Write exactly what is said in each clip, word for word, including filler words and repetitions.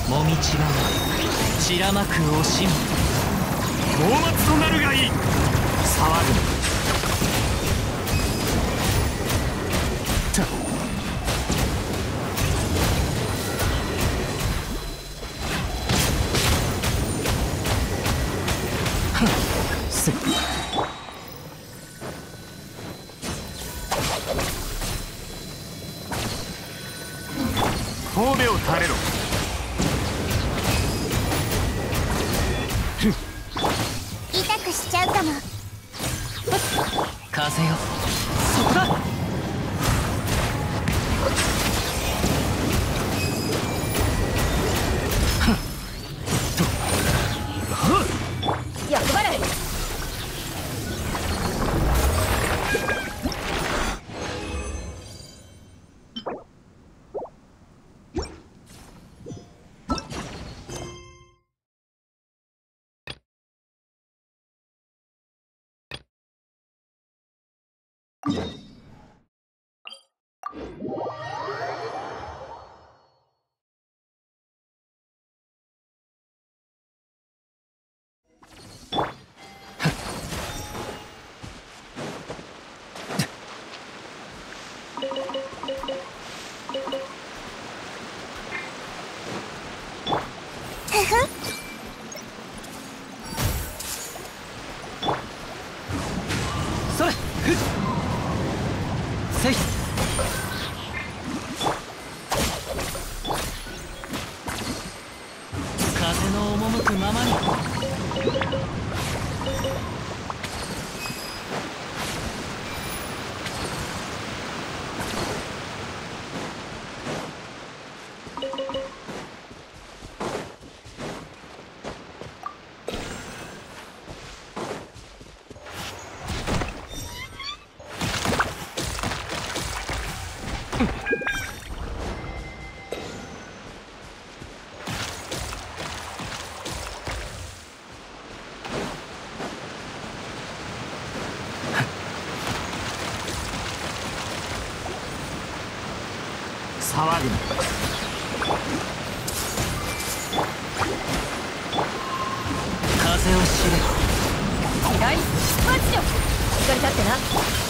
もみちばは散らまく惜しみ討末となるがいい。騒ぐせっ神戸を垂れろ。 痛くしちゃうかも。 風よそこだ。 欲張る。 それふっせい風の赴くままに騒ぐな。 風を知れ機雷出発力。しっかり立ってな。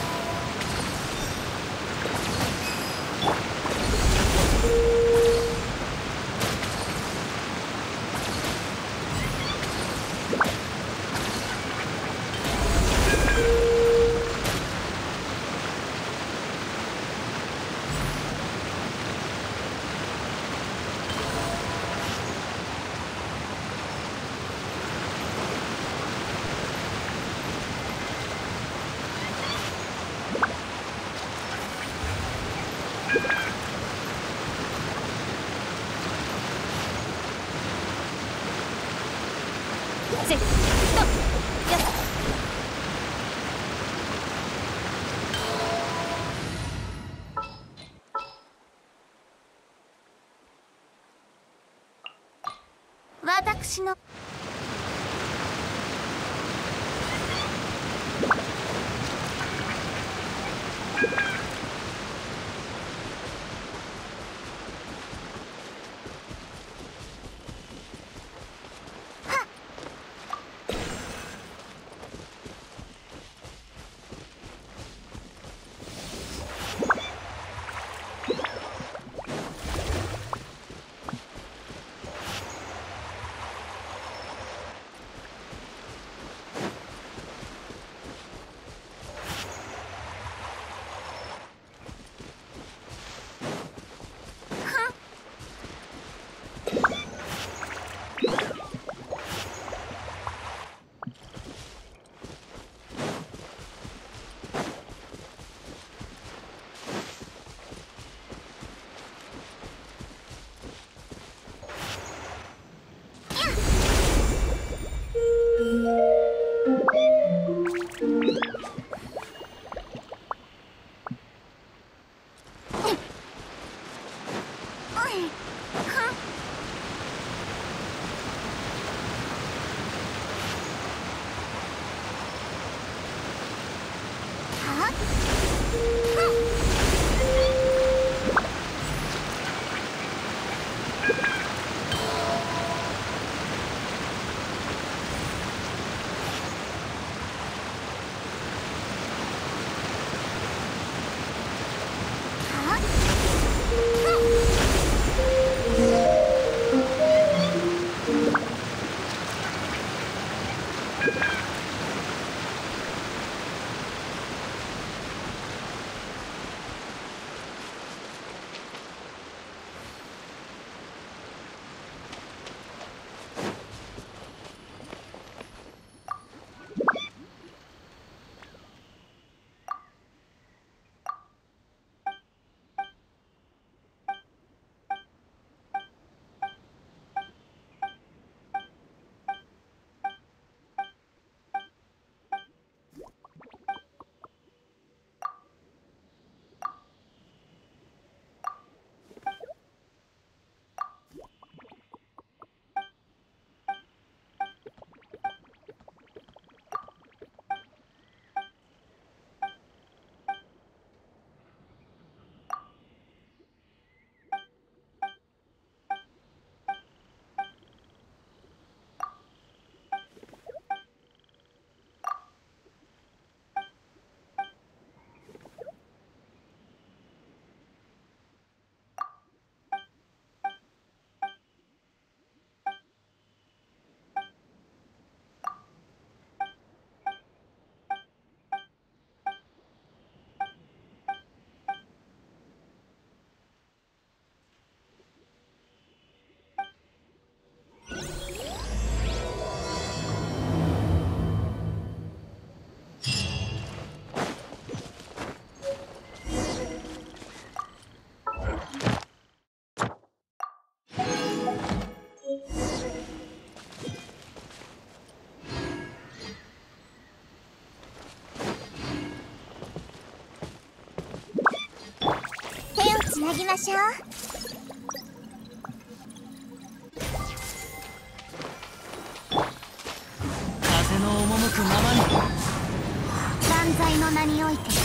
せっとやっ私の手をつなぎましょう。 風の赴くままに。 断罪の名において。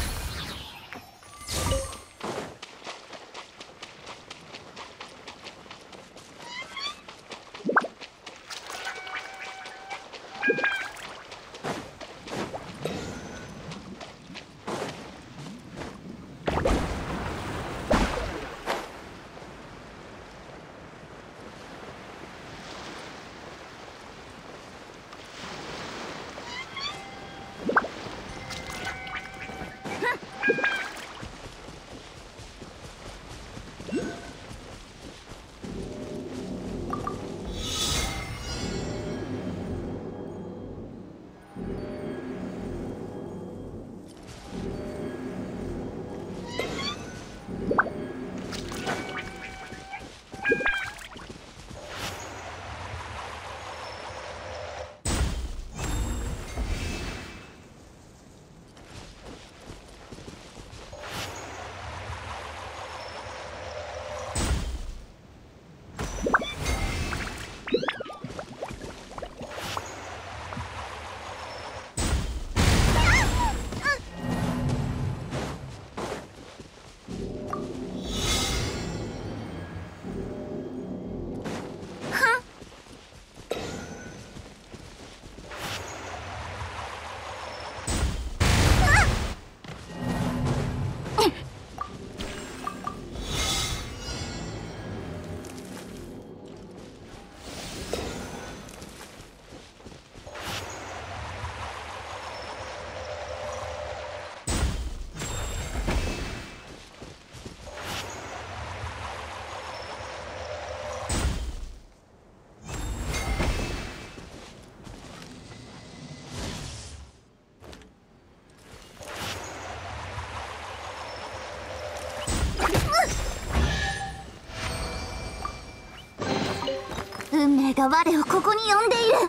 運命が我をここに呼んでいる。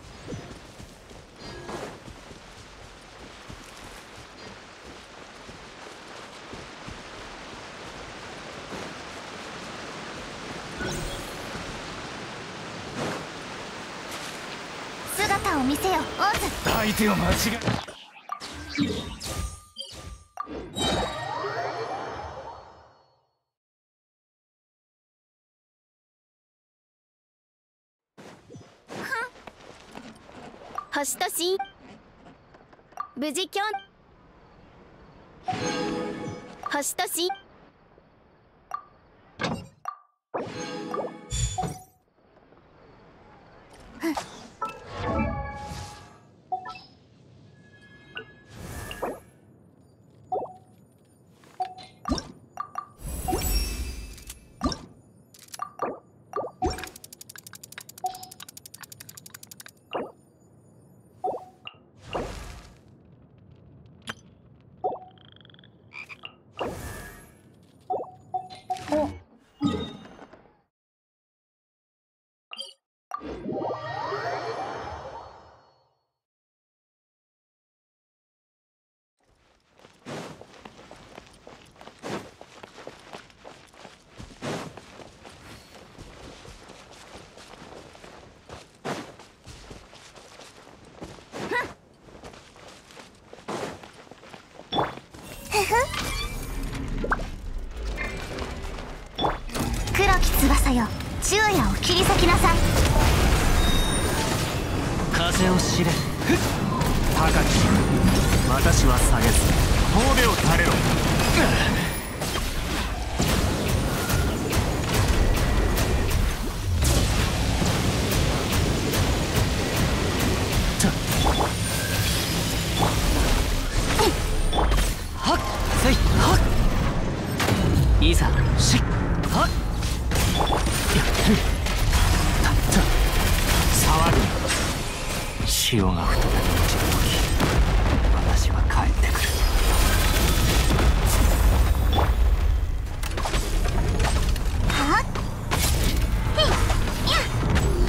姿を見せよ、オーズ。 相手を間違え。 星とし無事キョン星とし黒き翼よ、昼夜を切り裂きなさい。 風を知れ。 高き私は下げず頬を垂れろ。 はっせいはっいざしはっやったった騒ぐ。潮が太めに落ちるとき私は帰ってくる。 はっへいやっ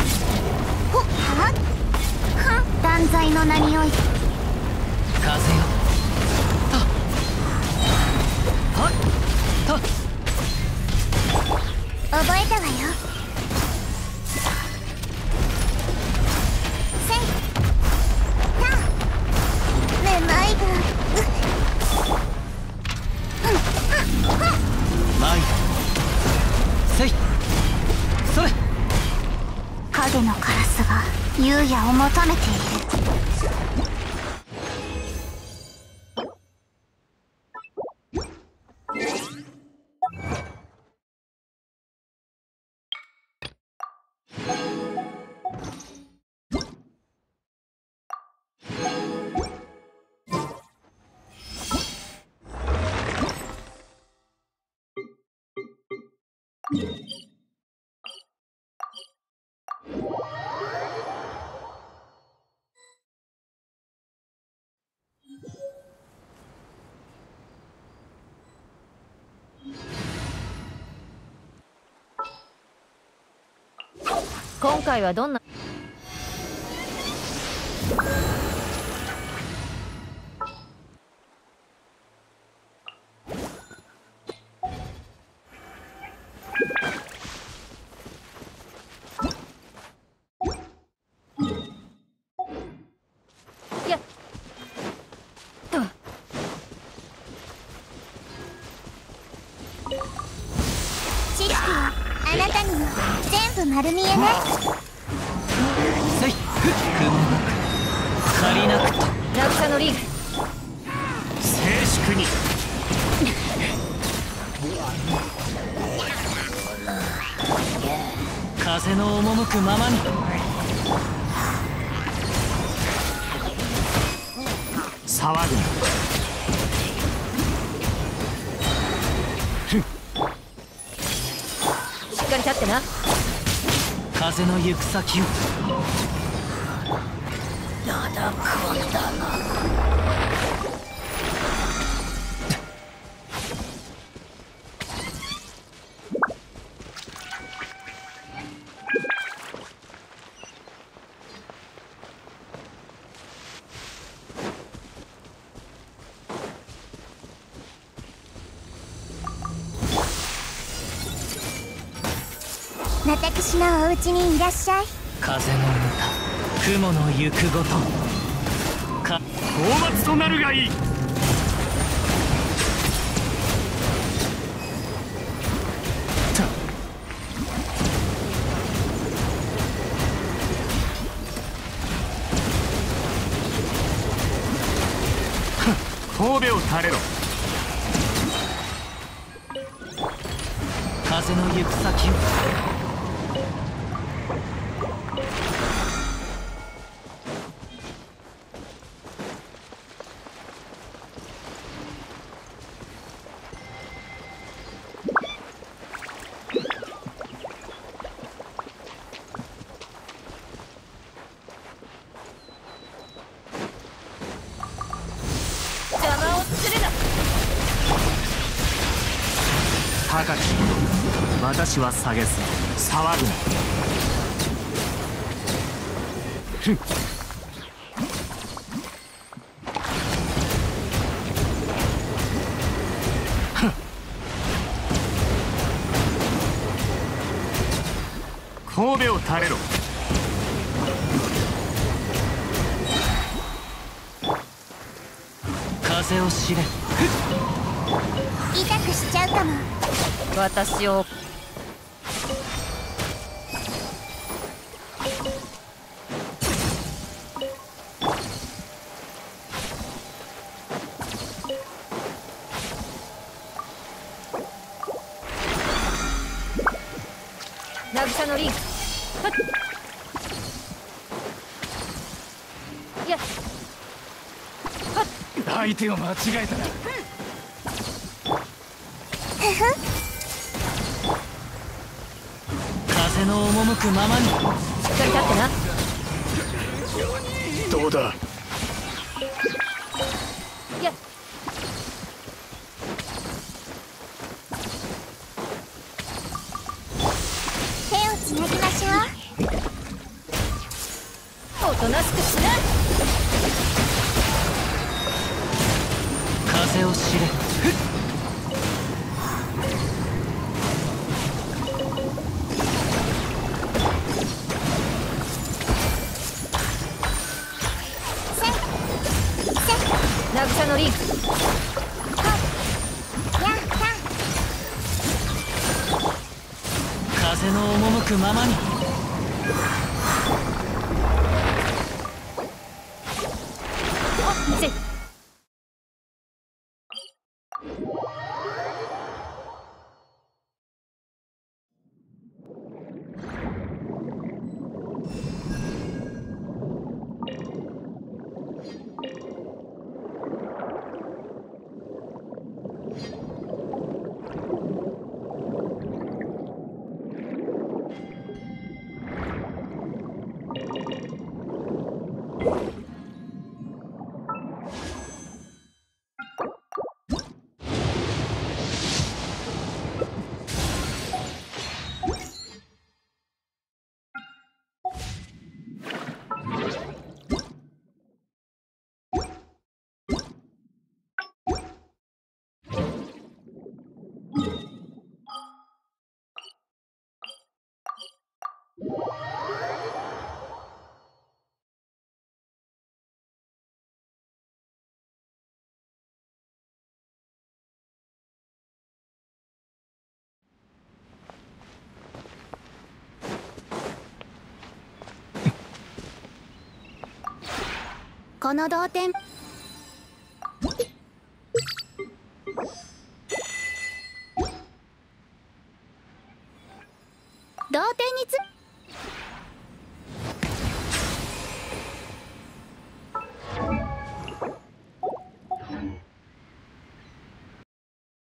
の名において風よとはっと覚えたわよ。せいためまいぶまいせいそれ影のカラスが優也を求めている。 今回はどんな。いやと知識はあなたにも全部丸見えね。 せいふっくも借りなくと渚のリーフ。 静粛に。 風の赴くままに騒ぐな。 しっかり立ってな。 風の行く先を私のお家にいらっしゃい。 風の歌雲の行くごとか討伐となるがいい。神戸を垂れろ。 風の行く先を邪魔をするな。 高き私は下げず騒ぐな。ふん。ふん。神戸を垂れろ。 風を知れ痛くしちゃうかも。 私を渚のリンク。いや相手を間違えたな。 風の赴くままにしっかり立ってな。 どうだ。 いや手をつなぎましょう。 おとなしくしな。 風を知れ。 渚のリンク。 風の赴くままに。 せこの同点